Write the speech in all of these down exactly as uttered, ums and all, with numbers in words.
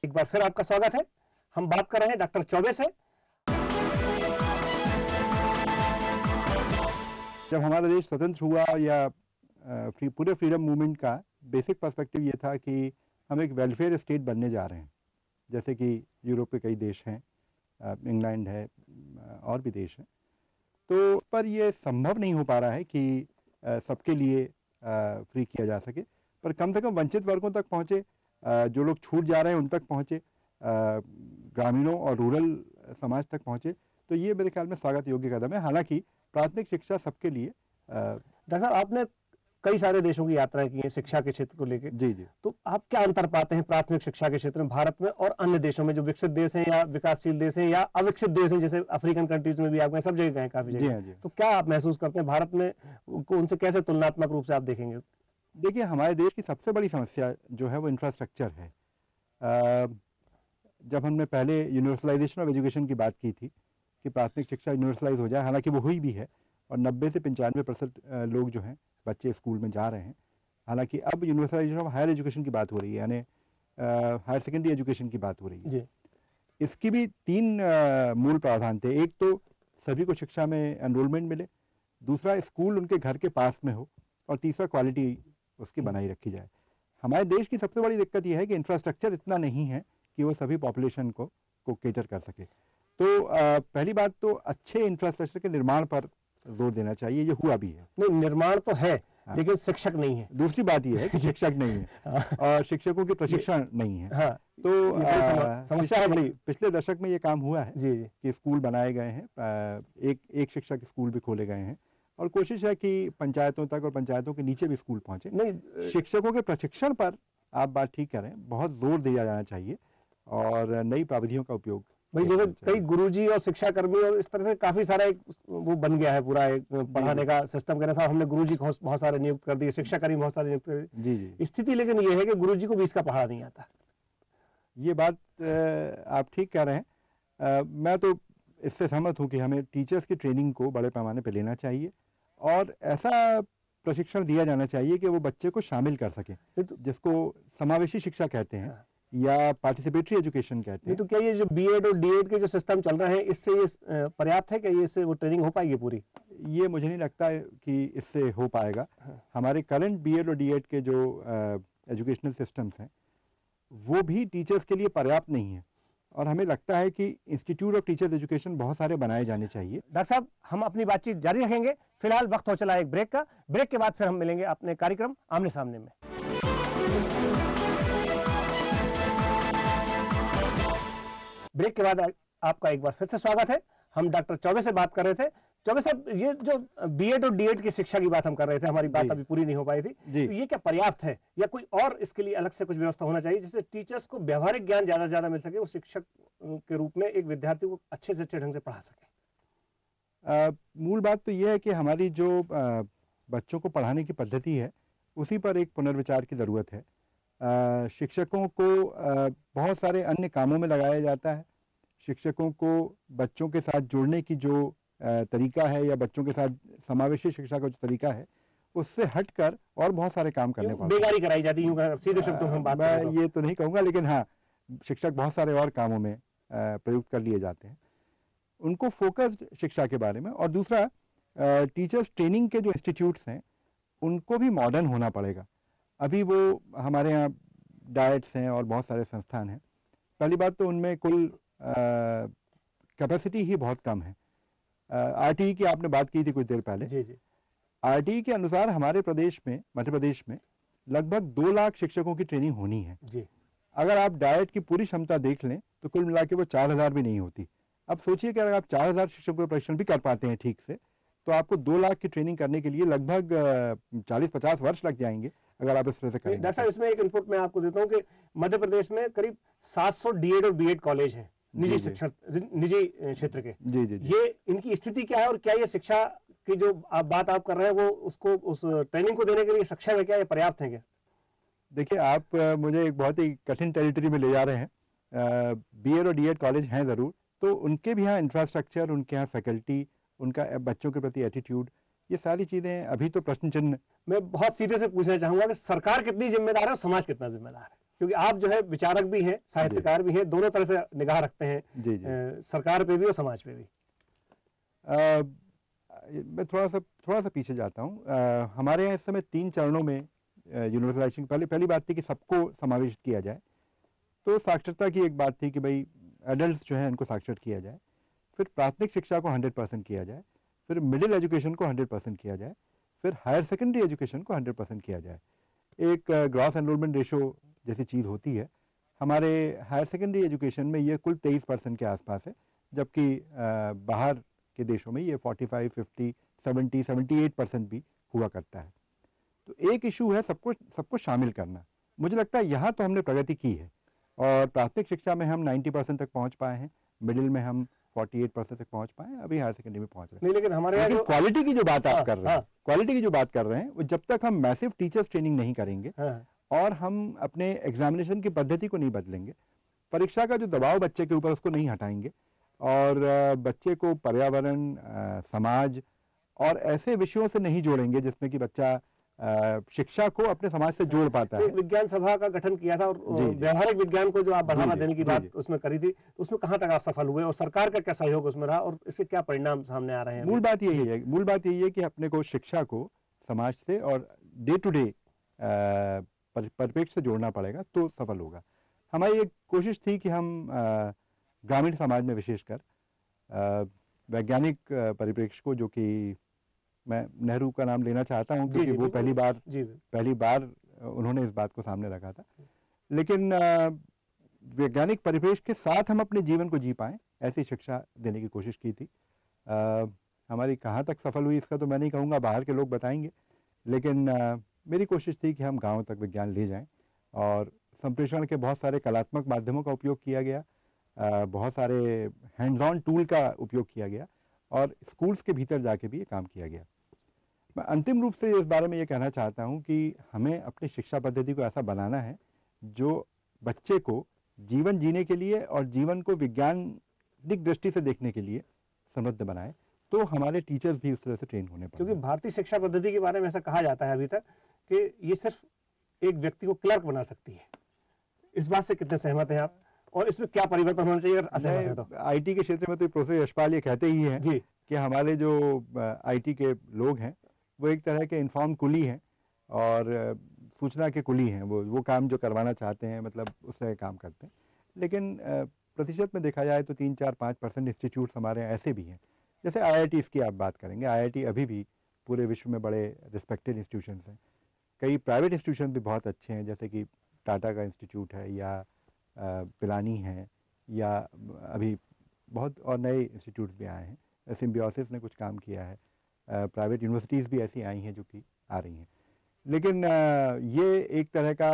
एक बार फिर आपका स्वागत है। हम बात कर रहे हैं डॉक्टर चौबे से। जब हमारा देश स्वतंत्र हुआ या फ्री, पूरे फ्रीडम मूवमेंट का बेसिक पर्सपेक्टिव ये था कि हम एक वेलफेयर स्टेट बनने जा रहे हैं, जैसे कि यूरोप के कई देश हैं, इंग्लैंड है और भी देश हैं। तो पर ये संभव नहीं हो पा रहा है कि सबके लिए फ्री किया जा सके, पर कम से कम वंचित वर्गों तक पहुँचे, जो लोग छूट जा रहे हैं उन तक पहुँचे, ग्रामीणों और रूरल समाज तक पहुँचे। तो ये मेरे ख्याल में स्वागत योग्य कदम है। हालांकि प्राथमिक शिक्षा सबके लिए। डॉक्टर साहब, आपने कई सारे देशों की यात्रा की है शिक्षा के क्षेत्र को लेकर। जी जी। तो आप क्या अंतर पाते हैं प्राथमिक शिक्षा के क्षेत्र में भारत में और अन्य देशों में, जो विकसित देश हैं या विकासशील देश हैं या अविकसित देश हैं, जैसे अफ्रीकन कंट्रीज में भी आप गए, सब जगह गए, काफी जगह। जी, तो क्या आप महसूस करते हैं भारत में को उनसे कैसे तुलनात्मक रूप से आप देखेंगे? देखिए, हमारे देश की सबसे बड़ी समस्या जो है वो इंफ्रास्ट्रक्चर है। आ, जब हमने पहले यूनिवर्सलाइजेशन ऑफ एजुकेशन की बात की थी कि प्राथमिक शिक्षा यूनिवर्सलाइज हो जाए, हालांकि वो हुई भी है और नब्बे से पंचानवे परसेंट लोग जो हैं बच्चे स्कूल में जा रहे हैं। हालांकि अब यूनिवर्सलाइजेशन ऑफ हायर एजुकेशन की बात हो रही है, यानी हायर सेकेंडरी एजुकेशन की बात हो रही है। जी। इसकी भी तीन आ, मूल प्रावधान थे। एक तो सभी को शिक्षा में एनरोलमेंट मिले, दूसरा स्कूल उनके घर के पास में हो, और तीसरा क्वालिटी उसकी बनाई रखी जाए। हमारे देश की सबसे बड़ी दिक्कत यह है कि इंफ्रास्ट्रक्चर इतना नहीं है कि वो सभी पॉपुलेशन को को केटर कर सके। तो आ, पहली बात तो अच्छे इंफ्रास्ट्रक्चर के निर्माण पर जोर देना चाहिए, ये हुआ भी है। नहीं, निर्माण तो है, हाँ। लेकिन शिक्षक नहीं है। दूसरी बात यह है कि शिक्षक नहीं है और शिक्षकों के प्रशिक्षण नहीं है। हाँ। तो समस्या है बड़ी। पिछले दशक में ये काम हुआ है जी, जी। कि स्कूल बनाए गए हैं, एक एक शिक्षक स्कूल भी खोले गए हैं, और कोशिश है कि पंचायतों तक और पंचायतों के नीचे भी स्कूल पहुंचे। नहीं, शिक्षकों के प्रशिक्षण पर आप बात ठीक करें, बहुत जोर दिया जाना चाहिए और नई प्राविधियों का उपयोग। भाई जैसे कई गुरुजी और शिक्षा कर्मी और इस तरह से काफी सारा एक वो बन गया है पूरा एक पढ़ाने का सिस्टम। कहना साहब हमने गुरुजी को बहुत सारे नियुक्त कर दिए, शिक्षा कर्मी बहुत सारे नियुक्त कर दिए। जी जी। स्थिति लेकिन ये है कि गुरुजी को भी इसका पढ़ा नहीं आता। ये बात आप ठीक कह रहे हैं। मैं तो इससे सहमत हूँ कि हमें टीचर्स की ट्रेनिंग को बड़े पैमाने पर लेना चाहिए और ऐसा प्रशिक्षण दिया जाना चाहिए कि वो बच्चे को शामिल कर सके, जिसको समावेशी शिक्षा कहते हैं या पार्टिसिपेटरी एजुकेशन कहते हैं। तो क्या ये जो बीएड और डीएड के जो सिस्टम चल रहे हैं, इससे ये पर्याप्त है? क्या ये इससे वो ट्रेनिंग हो पाएगी पूरी? ये मुझे नहीं लगता कि इससे हो पाएगा। हाँ। हमारे करंट बीएड और डीएड के जो एजुकेशनल सिस्टम्स हैं वो भी टीचर्स के लिए पर्याप्त नहीं है, और हमें लगता है कि इंस्टीट्यूट ऑफ टीचर्स एजुकेशन बहुत सारे बनाए जाने चाहिए। डॉक्टर साहब, हम अपनी बातचीत जारी रखेंगे। फिलहाल वक्त हो चला एक ब्रेक का। ब्रेक के बाद फिर हम मिलेंगे अपने कार्यक्रम आमने सामने में। ब्रेक के बाद आपका एक बार फिर से स्वागत है। हम डॉक्टर चौबे से बात कर रहे थे। चौबे साहब, ये जो बीएड और डीएड की शिक्षा की बात हम कर रहे थे, हमारी बात अभी पूरी नहीं हो पाई थी, तो ये क्या पर्याप्त है या कोई और इसके लिए अलग से कुछ व्यवस्था होना चाहिए जिससे टीचर्स को व्यवहारिक ज्ञान ज्यादा से ज्यादा मिल सके, वो शिक्षक के रूप में एक विद्यार्थी को अच्छे से अच्छे ढंग से पढ़ा सके? आ, मूल बात तो यह है कि हमारी जो आ, बच्चों को पढ़ाने की पद्धति है उसी पर एक पुनर्विचार की ज़रूरत है। आ, शिक्षकों को आ, बहुत सारे अन्य कामों में लगाया जाता है। शिक्षकों को बच्चों के साथ जुड़ने की जो आ, तरीका है या बच्चों के साथ समावेशी शिक्षा का जो तरीका है उससे हटकर और बहुत सारे काम करने पड़ते हैं। बेगारी कराई जाती है, सीधे शब्दों में हम बात मैं ये तो नहीं कहूँगा, लेकिन हाँ, शिक्षक बहुत सारे और कामों में प्रयुक्त कर लिए जाते हैं। उनको फोकस्ड शिक्षा के बारे में, और दूसरा टीचर्स ट्रेनिंग के जो इंस्टीट्यूट्स हैं उनको भी मॉडर्न होना पड़ेगा। अभी वो हमारे यहाँ डाइट्स हैं और बहुत सारे संस्थान हैं। पहली बात तो उनमें कुल कैपेसिटी ही बहुत कम है। आरटीई की आपने बात की थी कुछ देर पहले। जी जी। आरटीई के अनुसार हमारे प्रदेश में, मध्य प्रदेश में लगभग दो लाख शिक्षकों की ट्रेनिंग होनी है। जी। अगर आप डाइट की पूरी क्षमता देख लें तो कुल मिला के वो चार हजार भी नहीं होती। अब सोचिए कि अगर आप चार हजार शिक्षकों का प्रशिक्षण भी कर पाते हैं ठीक से, तो आपको दो लाख की ट्रेनिंग करने के लिए लगभग चालीस पचास वर्ष लग जाएंगे अगर आप इस तरह से करेंगे। डॉक्टर साहब, इसमें एक इनपुट मैं आपको देता हूँ कि मध्य प्रदेश में करीब सात सौ डीएड और बीएड कॉलेज हैं निजी शिक्षण निजी क्षेत्र के। जी, जी जी। ये इनकी स्थिति क्या है और क्या ये शिक्षा की जो आप बात आप कर रहे हैं वो उसको उस ट्रेनिंग को देने के लिए सक्षम है क्या, ये पर्याप्त है क्या? देखिए, आप मुझे एक बहुत ही कठिन टेरिटरी में ले जा रहे हैं। बीएड और डीएड कॉलेज हैं ज़रूर, तो उनके भी यहाँ इंफ्रास्ट्रक्चर, उनके यहाँ फैकल्टी, उनका बच्चों के प्रति एटीट्यूड, ये सारी चीज़ें अभी तो प्रश्न चिन्ह। मैं बहुत सीधे से पूछना चाहूँगा कि सरकार कितनी जिम्मेदार है और समाज कितना जिम्मेदार है? क्योंकि आप जो है विचारक भी हैं, साहित्यकार भी हैं, दोनों तरह से निगाह रखते हैं जी जी आ, सरकार पे भी और समाज पे भी। आ, मैं थोड़ा सा थोड़ा सा पीछे जाता हूँ। हमारे यहाँ इस समय तीन चरणों में यूनिवर्सलाइजेशन, पहले पहली बात थी कि सबको समावेशित किया जाए, तो साक्षरता की एक बात थी कि भाई एडल्ट जो है इनको साक्षर किया जाए, फिर प्राथमिक शिक्षा को हंड्रेड परसेंट किया जाए, फिर मिडिल एजुकेशन को हंड्रेड परसेंट किया जाए, फिर हायर सेकेंडरी एजुकेशन को हंड्रेड परसेंट किया जाए। एक ग्रॉस एनरोलमेंट रेशो जैसी चीज़ होती है, हमारे हायर सेकेंडरी एजुकेशन में ये कुल तेईस परसेंट के आसपास है, जबकि बाहर के देशों में ये पैंतालीस, पचास, सत्तर, अठहत्तर परसेंट भी हुआ करता है। तो एक इशू है सबको सबको शामिल करना। मुझे लगता है यहाँ तो हमने प्रगति की है और प्राथमिक शिक्षा में हम नब्बे परसेंट तक पहुँच पाए हैं, मिडिल में हम अड़तालीस परसेंट तक पहुँच पाए हैं, अभी हायर सेकेंडरी में पहुँच रहे हैं। नहीं, लेकिन हमारे लेकिन जो... क्वालिटी की जो बात आप हाँ, कर रहे हैं, क्वालिटी की जो बात कर रहे हैं, वो जब तक हम मैसिव टीचर्स ट्रेनिंग नहीं करेंगे और हम अपने एग्जामिनेशन की पद्धति को नहीं बदलेंगे, परीक्षा का जो दबाव बच्चे के ऊपर उसको नहीं हटाएंगे और बच्चे को पर्यावरण, समाज और ऐसे विषयों से नहीं जोड़ेंगे जिसमें कि बच्चा शिक्षा को अपने समाज से जोड़ पाता है। विज्ञान सभा का गठन किया था और व्यवहारिक विज्ञान को जो आप बढ़ावा देने की बात उसमें करी थी, तो उसमें कहाँ तक आप सफल हुए और सरकार का क्या सहयोग उसमें रहा और इसके क्या परिणाम सामने आ रहे हैं? मूल बात यही है मूल बात यही है कि अपने को शिक्षा को समाज से और डे टू डे परिप्रेक्ष्य से जोड़ना पड़ेगा तो सफल होगा। हमारी एक कोशिश थी कि हम ग्रामीण समाज में विशेषकर वैज्ञानिक परिप्रेक्ष्य को, जो कि मैं नेहरू का नाम लेना चाहता हूं क्योंकि वो पहली बार पहली बार उन्होंने इस बात को सामने रखा था, लेकिन वैज्ञानिक परिप्रेक्ष्य के साथ हम अपने जीवन को जी पाएं, ऐसी शिक्षा देने की कोशिश की थी। आ, हमारी कहाँ तक सफल हुई इसका तो मैं नहीं कहूँगा, बाहर के लोग बताएंगे, लेकिन आ, मेरी कोशिश थी कि हम गाँव तक विज्ञान ले जाएं और संप्रेषण के बहुत सारे कलात्मक माध्यमों का उपयोग किया गया, आ, बहुत सारे हैंड्स ऑन टूल का उपयोग किया गया और स्कूल्स के भीतर जाके भी ये काम किया गया। मैं अंतिम रूप से इस बारे में ये कहना चाहता हूँ कि हमें अपनी शिक्षा पद्धति को ऐसा बनाना है जो बच्चे को जीवन जीने के लिए और जीवन को वैज्ञानिक दृष्टि से देखने के लिए समृद्ध बनाए, तो हमारे टीचर्स भी उस तरह से ट्रेन होने पड़ेंगे। क्योंकि भारतीय शिक्षा पद्धति के बारे में ऐसा कहा जाता है अभी तक कि ये सिर्फ एक व्यक्ति को क्लर्क बना सकती है, इस बात से कितने सहमत हैं आप और इसमें क्या परिवर्तन होना चाहिए अगर असहमत है तो? आईटी के क्षेत्र में तो प्रोफेसर यशपाल ये कहते ही हैं जी कि हमारे जो आईटी के लोग हैं वो एक तरह के इन्फॉर्म कुली हैं और सूचना के कुली हैं, वो वो काम जो करवाना चाहते हैं मतलब उस तरह काम करते हैं। लेकिन प्रतिशत में देखा जाए तो तीन चार पाँच परसेंट इंस्टीट्यूट्स हमारे यहाँ ऐसे भी हैं, जैसे आई आई टी की आप बात करेंगे, आई आई टी अभी भी पूरे विश्व में बड़े रिस्पेक्टेड इंस्टीट्यूशंस हैं। कई प्राइवेट इंस्टीट्यूशन भी बहुत अच्छे हैं, जैसे कि टाटा का इंस्टीट्यूट है या पिलानी है या अभी बहुत और नए इंस्टीट्यूट्स भी आए हैं, सिम्बियोसिस ने कुछ काम किया है, प्राइवेट यूनिवर्सिटीज़ भी ऐसी आई हैं जो कि आ रही हैं। लेकिन आ, ये एक तरह का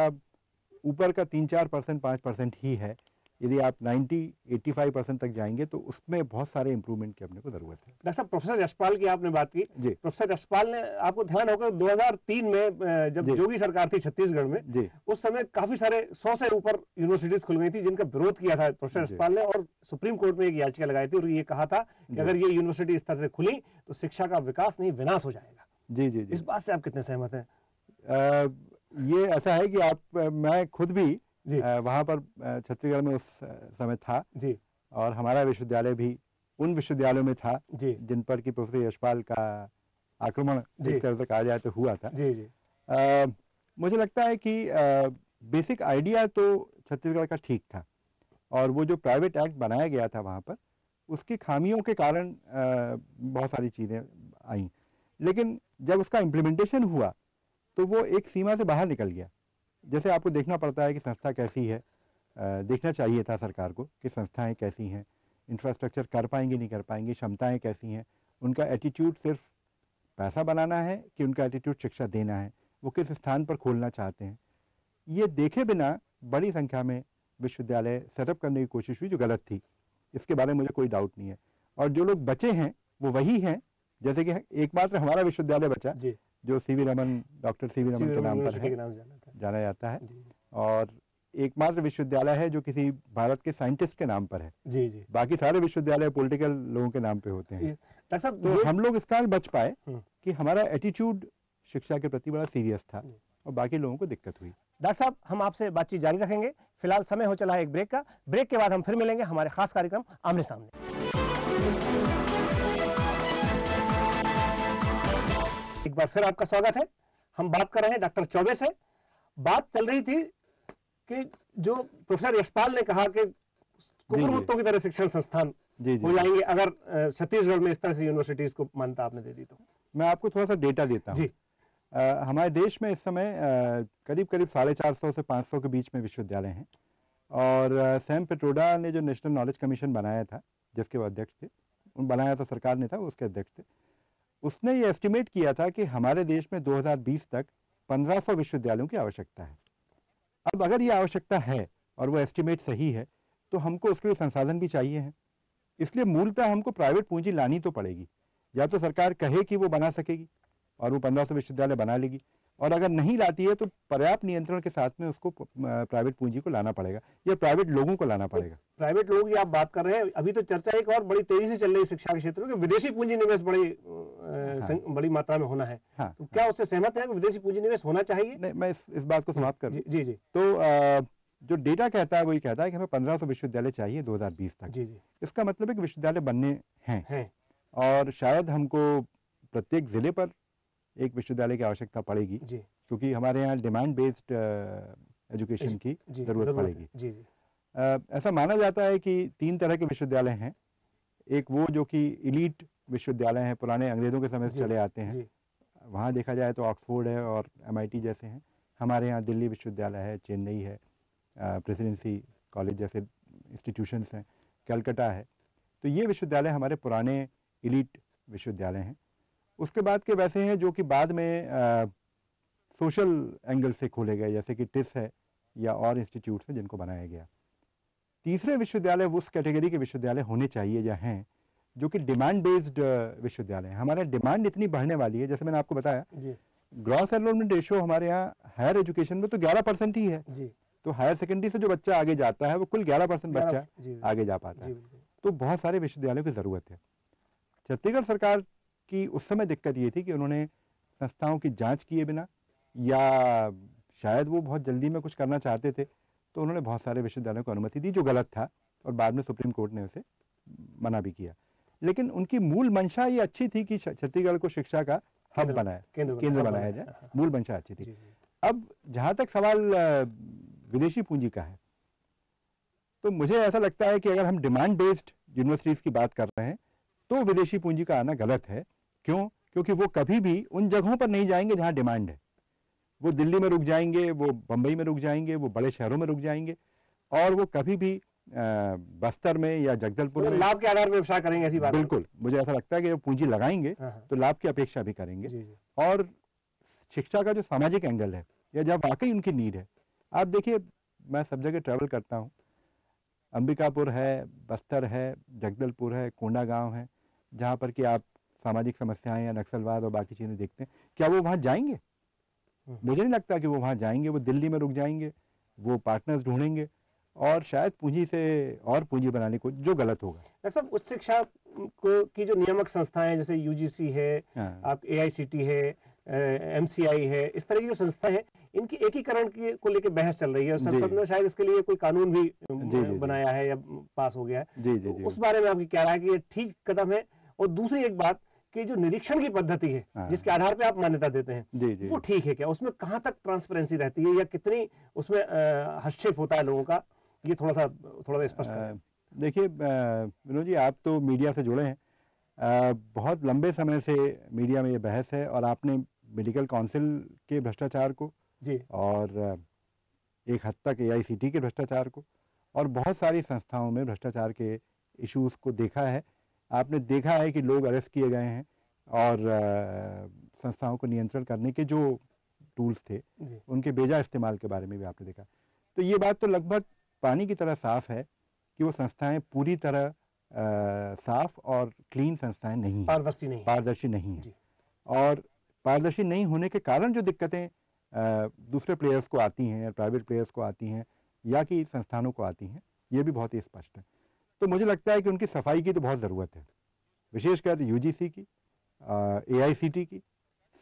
ऊपर का तीन चार परसेंट पाँच परसेंट ही है। यदि आप नब्बे पचासी परसेंट तक जाएंगे तो उसमें बहुत सारे इंप्रूवमेंट की अपने को जरूरत है। डॉक्टर साहब, प्रोफेसर यशपाल की आपने बात की जी। प्रोफेसर यशपाल ने, आपको ध्यान होगा दो हज़ार तीन में जब जोगी सरकार थी छत्तीसगढ़ में जी। उस समय काफी सारे सौ से ऊपर यूनिवर्सिटीज खुल गई थी जिनका विरोध किया था प्रोफेसर यशपाल ने और सुप्रीम कोर्ट में एक याचिका लगाई थी और ये कहा था कि अगर ये यूनिवर्सिटी इस तरह से खुली तो शिक्षा का विकास नहीं विनाश हो जाएगा। जी जी, जी। इस बात से आप कितने सहमत हैं? ये ऐसा है कि आप, मैं खुद भी वहाँ पर छत्तीसगढ़ में उस समय था जी और हमारा विश्वविद्यालय भी उन विश्वविद्यालयों में था जी जिन पर कि प्रोफेसर यशपाल का आक्रमण एक तरह से कहा जाए तो हुआ था जी जी। आ, मुझे लगता है कि आ, बेसिक आइडिया तो छत्तीसगढ़ का ठीक था और वो जो प्राइवेट एक्ट बनाया गया था वहाँ पर उसकी खामियों के कारण आ, बहुत सारी चीज़ें आई, लेकिन जब उसका इम्प्लीमेंटेशन हुआ तो वो एक सीमा से बाहर निकल गया। जैसे आपको देखना पड़ता है कि संस्था कैसी है, आ, देखना चाहिए था सरकार को कि संस्थाएं कैसी हैं, इंफ्रास्ट्रक्चर कर पाएंगे नहीं कर पाएंगे, क्षमताएं कैसी हैं, उनका एटीट्यूड सिर्फ पैसा बनाना है कि उनका एटीट्यूड शिक्षा देना है, वो किस स्थान पर खोलना चाहते हैं, ये देखे बिना बड़ी संख्या में विश्वविद्यालय सेटअप करने की कोशिश हुई जो गलत थी। इसके बारे में मुझे कोई डाउट नहीं है। और जो लोग बचे हैं वो वही हैं, जैसे कि एकमात्र हमारा विश्वविद्यालय बचा जो C V Raman, doctor C V Raman के नाम पर है, जाना जाता है और एकमात्र विश्वविद्यालय है जो किसी भारत के साइंटिस्ट के नाम पर है जी जी। बाकी सारे विश्वविद्यालय पॉलिटिकल लोगों के नाम पे होते हैं। डॉक्टर साहब, तो हम लोग इस कारण बच पाए कि हमारा एटीट्यूड शिक्षा के प्रति बड़ा सीरियस था और बाकी लोगों को दिक्कत हुई। डॉक्टर साहब, हम आपसे बातचीत जारी रखेंगे, फिलहाल समय हो चला है एक ब्रेक का। ब्रेक के बाद हम फिर मिलेंगे हमारे खास कार्यक्रम आमने सामने। एक बार फिर आपका स्वागत है। हम बात कर रहे हैं डॉक्टर चौबे से। बात चल रही थी कि जो प्रोफेसर यशपाल ने कहा कि कुकुरमुत्तों की तरह शिक्षण संस्थान जी जी हो जाएंगे अगर छत्तीसगढ़ में इस तरह से यूनिवर्सिटीज को मान्यता आपने दे दी तो। मैं आपको थोड़ा सा डेटा देता हूँ। आ, हमारे देश में इस समय आ, करीब करीब साढ़े चार सौ से पाँच सौ के बीच में विश्वविद्यालय हैं। और आ, सैम पेट्रोडा ने जो नेशनल नॉलेज कमीशन बनाया था, जिसके वो अध्यक्ष थे, उन बनाया था सरकार ने था, उसके अध्यक्ष थे, उसने ये एस्टिमेट किया था कि हमारे देश में दो हज़ार बीस तक पंद्रह सौ विश्वविद्यालयों की आवश्यकता है। अब अगर ये आवश्यकता है और वो एस्टिमेट सही है तो हमको उसके लिए संसाधन भी चाहिए हैं। इसलिए मूलतः हमको प्राइवेट पूंजी लानी तो पड़ेगी। या तो सरकार कहे कि वो बना सकेगी और वो पंद्रह सौ विश्वविद्यालय बना लेगी, और अगर नहीं लाती है तो पर्याप्त नियंत्रण के साथ में उसको प्राइवेट पूंजी को लाना पड़ेगा या प्राइवेट लोगों को लाना पड़ेगा। प्राइवेट लोगों की आप बात कर रहे हैं, अभी तो चर्चा एक और बड़ी तेजी से चल रही है शिक्षा के क्षेत्र में, विदेशी पूंजी निवेश बड़ी हाँ। बड़ी मात्रा में होना है। हाँ। तो क्या उससे सहमत है कि विदेशी पूंजी निवेश होना चाहिए? नहीं, मैं इस, इस बात को समाप्त कर जी जी, जी। तो आ, जो डेटा कहता है वही कहता है कि हमें पंद्रह सौ विश्वविद्यालय चाहिए दो हज़ार बीस तक। जी जी। इसका मतलब है कि विश्वविद्यालय बनने हैं है। और शायद हमको प्रत्येक जिले पर एक विश्वविद्यालय की आवश्यकता पड़ेगी, क्योंकि हमारे यहाँ डिमांड बेस्ड एजुकेशन की जरूरत पड़ेगी। जी जी। आ, ऐसा माना जाता है कि तीन तरह के विश्वविद्यालय हैं। एक वो जो कि इलीट विश्वविद्यालय हैं, पुराने अंग्रेजों के समय से चले आते हैं, वहाँ देखा जाए तो ऑक्सफोर्ड है और एम आई टी जैसे हैं। हमारे यहाँ दिल्ली विश्वविद्यालय है, चेन्नई है, प्रेसिडेंसी कॉलेज जैसे इंस्टीट्यूशंस हैं, कलकत्ता है। तो ये विश्वविद्यालय हमारे पुराने इलीट विश्वविद्यालय हैं। उसके बाद के वैसे हैं जो कि बाद में आ, सोशल एंगल से खोले गए, जैसे कि टिस है या और इंस्टीट्यूट्स हैं जिनको बनाया गया। तीसरे विश्वविद्यालय उस कैटेगरी के विश्वविद्यालय होने चाहिए या हैं जो कि डिमांड बेस्ड विश्वविद्यालय हैं। हमारे डिमांड इतनी बढ़ने वाली है, जैसे मैंने आपको बताया, ग्रॉस एनरोलमेंट रेशियो हमारे यहाँ हायर एजुकेशन में तो ग्यारह परसेंट ही है जी। तो हायर सेकेंडरी से जो बच्चा आगे जाता है वो कुल ग्यारह परसेंट बच्चा आगे जा पाता है। तो बहुत सारे विश्वविद्यालयों की जरूरत है। छत्तीसगढ़ सरकार की उस समय दिक्कत ये थी कि उन्होंने संस्थाओं की जांच किए बिना, या शायद वो बहुत जल्दी में कुछ करना चाहते थे, तो उन्होंने बहुत सारे विश्वविद्यालयों को अनुमति दी, जो गलत था, और बाद में सुप्रीम कोर्ट ने उसे मना भी किया। लेकिन उनकी मूल मंशा ये अच्छी थी कि छत्तीसगढ़ को शिक्षा का हब बनाया, केंद्र बनाया जाए। मूल मंशा अच्छी थी। अब जहां तक सवाल विदेशी पूंजी का है, तो मुझे ऐसा लगता है कि अगर हम डिमांड बेस्ड यूनिवर्सिटीज की बात कर रहे हैं तो विदेशी पूंजी का आना गलत है। क्यों? क्योंकि वो कभी भी उन जगहों पर नहीं जाएंगे जहां डिमांड है। वो दिल्ली में रुक जाएंगे, वो बंबई में रुक जाएंगे, वो बड़े शहरों में रुक जाएंगे, और वो कभी भी आ, बस्तर में या जगदलपुर में लाभ के आधार पर व्यवसाय करेंगे, ऐसी बात। बिल्कुल, मुझे ऐसा लगता है कि वो पूंजी लगाएंगे तो लाभ की अपेक्षा भी करेंगे। जी जी। और शिक्षा का जो सामाजिक एंगल है, या जब वाकई उनकी नीड है, आप देखिए, मैं सब जगह ट्रैवल करता हूँ, अंबिकापुर है, बस्तर है, जगदलपुर है, कोंडागांव है, जहाँ पर कि आप सामाजिक समस्याएं या नक्सलवाद और बाकी चीज़ें देखते हैं। क्या वो वहाँ जाएंगे? मुझे नहीं लगता कि वो वहाँ जाएंगे। वो दिल्ली में रुक जाएंगे, वो पार्टनर्स ढूंढेंगे और शायद पूंजी से और पूंजी बनाने को, जो गलत होगा। डॉक्टर साहब, उच्च शिक्षा को की जो नियामक संस्थाएं हैं, जैसे यूजीसी है, हाँ। आप एआईसीटी है, एमसीआई है, इस तरह की जो संस्था है, इनकी एकीकरण की को लेकर बहस चल रही है, और संसद ने शायद इसके लिए कोई कानून भी जी, जी, बनाया है या पास हो गया है। जी, जी, जी, उस बारे में आपकी क्या राय है कि ये ठीक कदम है? और दूसरी एक बात कि जो निरीक्षण की पद्धति है, हाँ। जिसके आधार पे आप मान्यता देते हैं, जी, जी, वो ठीक है क्या? उसमें कहाँ तक ट्रांसपेरेंसी रहती है, या कितनी उसमें हस्तक्षेप होता है लोगों का? ये थोड़ा सा थोड़ा सा स्पष्ट करें। देखिए विनोद जी, आप तो मीडिया से जुड़े हैं, आ, बहुत लंबे समय से मीडिया में ये बहस है, और आपने मेडिकल काउंसिल के भ्रष्टाचार को जी, और एक हद तक एआईसीटी के भ्रष्टाचार को, और बहुत सारी संस्थाओं में भ्रष्टाचार के इश्यूज को देखा है। आपने देखा है कि लोग अरेस्ट किए गए हैं, और आ, संस्थाओं को नियंत्रण करने के जो टूल्स थे उनके बेजा इस्तेमाल के बारे में भी आपने देखा। तो ये बात तो लगभग पानी की तरह साफ है कि वो संस्थाएं पूरी तरह आ, साफ और क्लीन संस्थाएं नहीं हैं, पारदर्शी नहीं पारदर्शी नहीं है। और पारदर्शी नहीं होने के कारण जो दिक्कतें दूसरे प्लेयर्स को आती हैं, या प्राइवेट प्लेयर्स को आती हैं, या कि संस्थानों को आती हैं, ये भी बहुत ही स्पष्ट है। तो मुझे लगता है कि उनकी सफाई की तो बहुत ज़रूरत है, विशेषकर यूजीसी की, एआईसीटी की,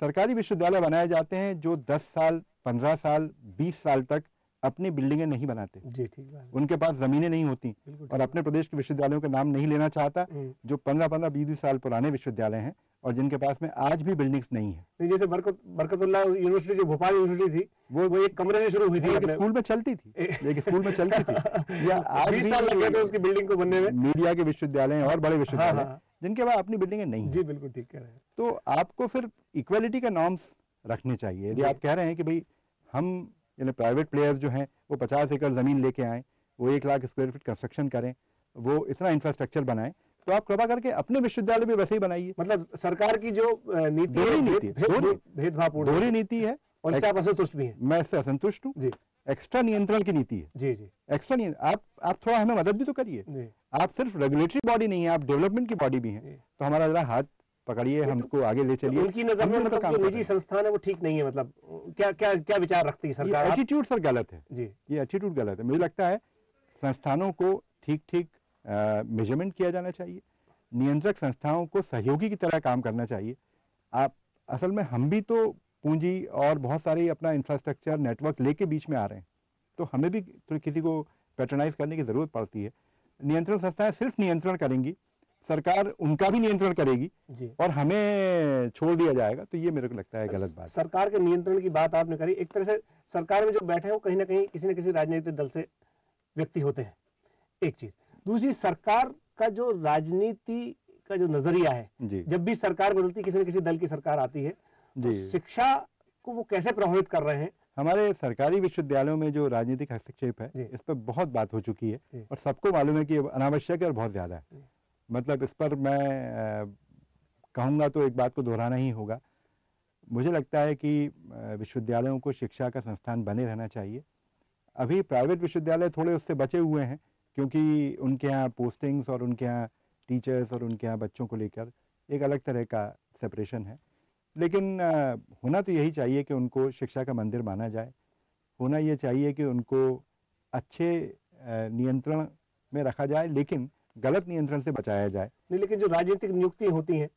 सरकारी विश्वविद्यालय बनाए जाते हैं जो दस साल, पंद्रह साल, बीस साल तक अपनी बिल्डिंगें नहीं बनाते। जी, ठीक बात है। उनके पास जमीनें नहीं होती और अपने प्रदेश के विश्वविद्यालयों का नाम नहीं लेना चाहता, जो पंद्रह पंद्रह बीस बीस साल पुराने विश्वविद्यालय हैं और जिनके पास में आज भी बिल्डिंग्स नहीं है। जैसे बरकत बरकतुल्लाह यूनिवर्सिटी जो भोपाल यूनिवर्सिटी थी वो वो एक कमरे से शुरू हुई थी, एक स्कूल में चलती थी, एक स्कूल में चलती थी या आज बीस साल लग गए थे उसकी बिल्डिंग को बनने में। मीडिया के विश्वविद्यालय और बड़े विश्वविद्यालय जिनके पास अपनी बिल्डिंगें नहीं है। जी बिल्कुल ठीक कह रहे हैं। तो आपको फिर इक्वालिटी का नॉर्म्स रखने चाहिए। यदि आप कह रहे हैं कि भाई हम यानी प्राइवेट प्लेयर्स जो हैं वो पचास एकड़ ज़मीन लेके आएँ, वो एक लाख स्क्वायर फीट कंस्ट्रक्शन करें, वो इतना इंफ्रास्ट्रक्चर बनाएं, तो आप कृपा करके अपने विश्वविद्यालय भी वैसे ही बनाइए। मतलब सरकार की जो नीति दोहरी नीति भेदभावपूर्ण दोहरी नीति है और इससे आप असंतुष्ट भी हैं। मैं इससे असंतुष्ट हूँ। एक्स्ट्रा नियंत्रण की नीति है। जी जी एक्स्ट्रा नियंत्रण, आप आप थोड़ा हमें मदद भी तो करिए। आप सिर्फ रेगुलेटरी बॉडी नहीं है, आप डेवलपमेंट की बॉडी भी हैं, तो हमारा जरा हाथ पकड़िए, हमको आगे ले चलिए। उनकी नजर में मतलब जो निजी संस्थान है वो ठीक नहीं है, मतलब क्या क्या क्या विचार रखती है सरकार? एटीट्यूड सर गलत है जी, ये एटीट्यूड गलत है। मुझे लगता है संस्थानों को ठीक ठीक मेजरमेंट किया जाना चाहिए, नियंत्रक संस्थाओं को सहयोगी की तरह काम करना चाहिए। आप असल में हम भी तो पूंजी और बहुत सारी अपना इंफ्रास्ट्रक्चर नेटवर्क लेके बीच में आ रहे हैं, तो हमें भी तो किसी को पैट्रोनाइज करने की जरूरत पड़ती है। नियंत्रण संस्थाएं सिर्फ नियंत्रण करेंगी, सरकार उनका भी नियंत्रण करेगी और हमें छोड़ दिया जाएगा, तो ये मेरे को लगता है गलत बात। सरकार के नियंत्रण की बात आपने करी, एक तरह से सरकार में जो बैठे हैं वो कहीं ना कहीं किसी न किसी राजनीतिक दल से व्यक्ति होते हैं, एक चीज। दूसरी, सरकार का जो राजनीति का जो नजरिया है, जब भी सरकार बदलती, किसी न किसी दल की सरकार आती है, तो शिक्षा को वो कैसे प्रभावित कर रहे हैं? हमारे सरकारी विश्वविद्यालयों में जो राजनीतिक हस्तक्षेप है, इस पर बहुत बात हो चुकी है और सबको मालूम है कि अनावश्यक है और बहुत ज्यादा है। मतलब इस पर मैं कहूँगा तो एक बात को दोहराना ही होगा। मुझे लगता है कि विश्वविद्यालयों को शिक्षा का संस्थान बने रहना चाहिए। अभी प्राइवेट विश्वविद्यालय थोड़े उससे बचे हुए हैं क्योंकि उनके यहाँ पोस्टिंग्स और उनके यहाँ टीचर्स और उनके यहाँ बच्चों को लेकर एक अलग तरह का सेपरेशन है, लेकिन होना तो यही चाहिए कि उनको शिक्षा का मंदिर माना जाए। होना ये चाहिए कि उनको अच्छे नियंत्रण में रखा जाए, लेकिन गलत नियंत्रण से बचाया जाए। नहीं, लेकिन जो राजनीतिक नियुक्ति होती है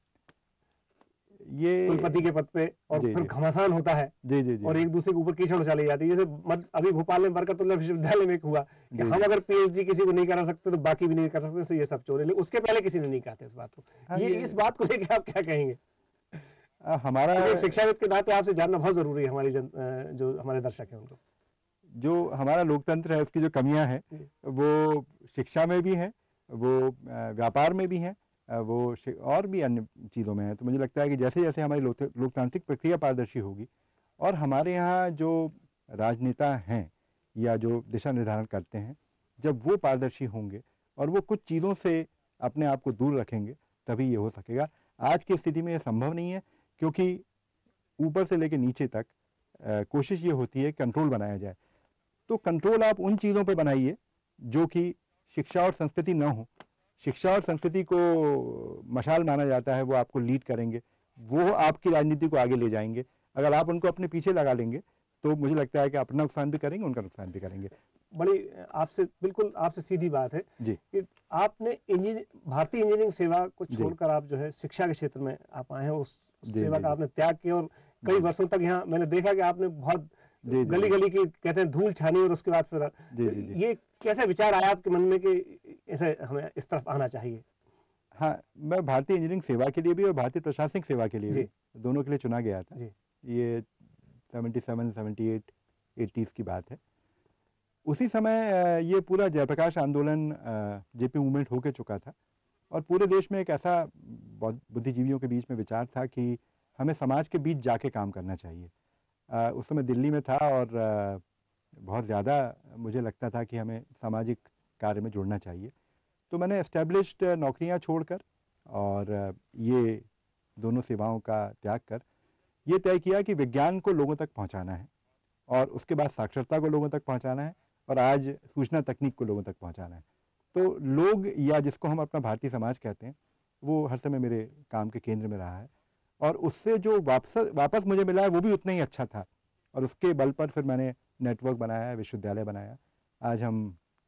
ये कुलपति के पद पे और फिर घमासान होता है जी जी जी और एक दूसरे के ऊपर कीचड़ चली जाती है। जैसे अभी भोपाल में बरकतुल्लाह विश्वविद्यालय में हुआ कि हम अगर पीएचडी किसी को नहीं करा सकते तो बाकी भी नहीं कर सकते, तो ये सब चोर है। उसके पहले किसी ने नहीं कहा था इस बात को। हाँ, ये इस बात को लेकर आप क्या कहेंगे? आ, हमारा एक शिक्षाविद के नाते आपसे जानना बहुत जरूरी है, हमारी जन, जो हमारे दर्शक है उनको। जो हमारा लोकतंत्र है उसकी जो कमियां हैं वो शिक्षा में भी है, वो व्यापार में भी है, वो और भी अन्य चीज़ों में है। तो मुझे लगता है कि जैसे जैसे हमारी लोकतांत्रिक प्रक्रिया पारदर्शी होगी और हमारे यहाँ जो राजनेता हैं या जो दिशा निर्धारण करते हैं, जब वो पारदर्शी होंगे और वो कुछ चीज़ों से अपने आप को दूर रखेंगे, तभी ये हो सकेगा। आज की स्थिति में ये संभव नहीं है क्योंकि ऊपर से लेकर नीचे तक आ, कोशिश ये होती है कंट्रोल बनाया जाए। तो कंट्रोल आप उन चीज़ों पे बनाइए जो कि शिक्षा और संस्कृति न हो। शिक्षा और संस्कृति को मशाल माना जाता है, वो आपको लीड करेंगे, वो आपकी राजनीति को आगे ले जाएंगे। अगर आप उनको अपने पीछे लगा लेंगे तो मुझे लगता है कि अपना नुकसान भी करेंगे, उनका नुकसान भी करेंगे। बड़ी आपसे बिल्कुल आपसे सीधी बात है जी कि आपने इंजीनियर भारतीय इंजीनियरिंग सेवा को छोड़कर आप जो है शिक्षा के क्षेत्र में आप आए हैं, उस सेवा का आपने त्याग किया और कई वर्षों तक यहाँ मैंने देखा कि आपने बहुत जी, गली जी, गली की कहते हैं धूल छानी और उसके बाद फिर जी, जी, जी. ये कैसे विचार आया आपके मन में कि ऐसे हमें इस तरफ आना चाहिए? हाँ, मैं भारतीय इंजीनियरिंग सेवा के लिए भी और भारतीय प्रशासनिक सेवा के लिए भी दोनों के लिए चुना गया था। जी. ये सतहत्तर, अठहत्तर, अस्सी की बात है। उसी समय ये पूरा जयप्रकाश आंदोलन जेपी मूवमेंट होके चुका था और पूरे देश में एक ऐसा बुद्धिजीवियों के बीच में विचार था कि हमें समाज के बीच जाके काम करना चाहिए। Uh, उस समय दिल्ली में था और uh, बहुत ज़्यादा मुझे लगता था कि हमें सामाजिक कार्य में जुड़ना चाहिए। तो मैंने एस्टेब्लिश्ड नौकरियां छोड़कर और uh, ये दोनों सेवाओं का त्याग कर ये तय किया कि विज्ञान को लोगों तक पहुंचाना है और उसके बाद साक्षरता को लोगों तक पहुंचाना है और आज सूचना तकनीक को लोगों तक पहुंचाना है। तो लोग या जिसको हम अपना भारतीय समाज कहते हैं वो हर समय मेरे काम के केंद्र में रहा है और उससे जो वापस वापस मुझे मिला है वो भी उतना ही अच्छा था और उसके बल पर फिर मैंने नेटवर्क बनाया, विश्वविद्यालय बनाया। आज हम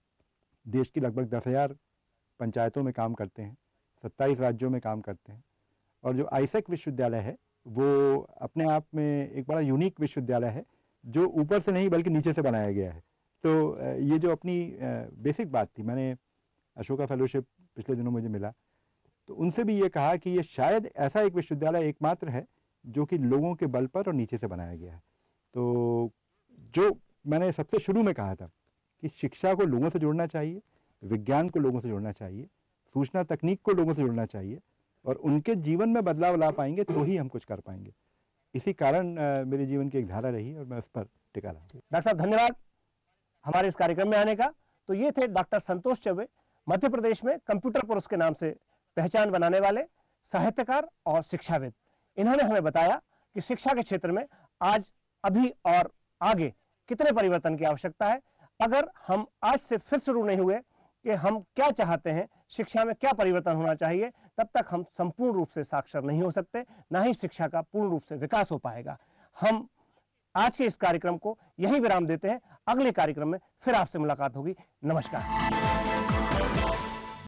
देश की लगभग दस हज़ार पंचायतों में काम करते हैं, सत्ताईस राज्यों में काम करते हैं और जो आईसेक्ट विश्वविद्यालय है वो अपने आप में एक बड़ा यूनिक विश्वविद्यालय है जो ऊपर से नहीं बल्कि नीचे से बनाया गया है। तो ये जो अपनी बेसिक बात थी, मैंने अशोका फेलोशिप पिछले दिनों मुझे मिला, तो उनसे भी ये कहा कि ये शायद ऐसा एक विश्वविद्यालय एकमात्र है जो कि लोगों के बल पर और नीचे से बनाया गया है। तो जो मैंने सबसे शुरू में कहा था कि शिक्षा को लोगों से जोड़ना चाहिए, विज्ञान को लोगों से जोड़ना चाहिए, सूचना तकनीक को लोगों से जोड़ना चाहिए, और उनके जीवन में बदलाव ला पाएंगे तो ही हम कुछ कर पाएंगे। इसी कारण मेरे जीवन की एक धारा रही और मैं उस पर टिका रहा। डॉक्टर साहब धन्यवाद हमारे इस कार्यक्रम में आने का। तो ये थे डॉक्टर संतोष चौबे, मध्य प्रदेश में कंप्यूटर पुरुष के नाम से पहचान बनाने वाले साहित्यकार और शिक्षाविद। इन्होंने हमें बताया कि शिक्षा के क्षेत्र में आज, अभी और आगे कितने परिवर्तन की आवश्यकता है। अगर हम आज से फिर शुरू नहीं हुए कि हम क्या चाहते हैं, शिक्षा में क्या परिवर्तन होना चाहिए, तब तक हम संपूर्ण रूप से साक्षर नहीं हो सकते, ना ही शिक्षा का पूर्ण रूप से विकास हो पाएगा। हम आज के इस कार्यक्रम को यहीं विराम देते हैं। अगले कार्यक्रम में फिर आपसे मुलाकात होगी। नमस्कार।